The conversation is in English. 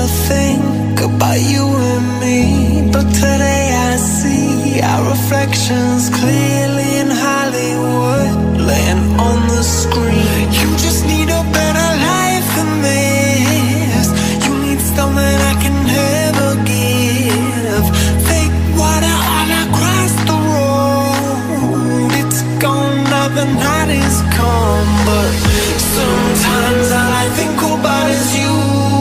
think about you and me, but today I see our reflections clearly in Hollywood, laying on the screen. You just need a better life than this. You need something I can never give. Fake water all across the road. It's gone now, the night is come, but sometimes all I think about is you.